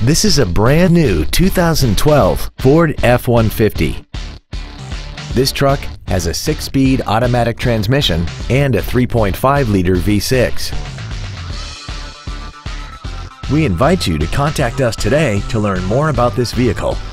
This is a brand new 2012 Ford F-150. This truck has a 6-speed automatic transmission and a 3.5-liter V6. We invite you to contact us today to learn more about this vehicle